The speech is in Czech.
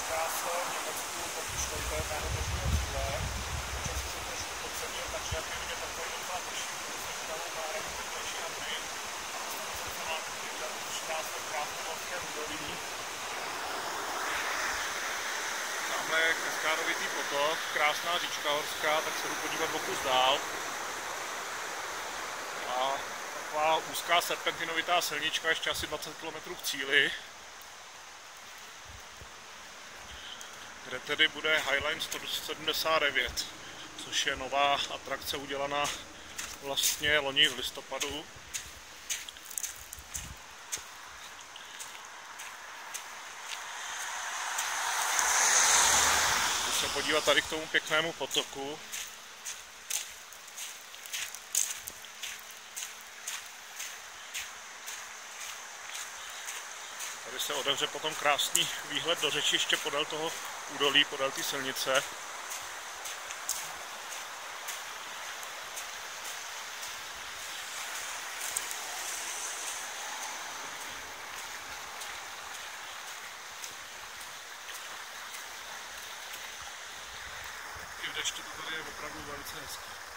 chystá se v Německu pokus dvojitého možného cíle. Počasí se trošku podcenil, takže jak je vidět takový docela prší, protože se dalo má rekordnější Andry. A má chystá se v Krásnohorském údolí. Tamhle je Kaskárovitý potok, krásná říčka horská, tak se jdu podívat o kus dál. A taková úzká serpentinovitá silnička, ještě asi 20 km k cíli, kde tedy bude Highline 179, což je nová atrakce udělaná vlastně loni v listopadu. Jdu se podívat tady k tomu pěknému potoku. Tady se otevře potom krásný výhled do řečiště podél toho údolí, podél té silnice. I v dešti to tady je opravdu velice hezké.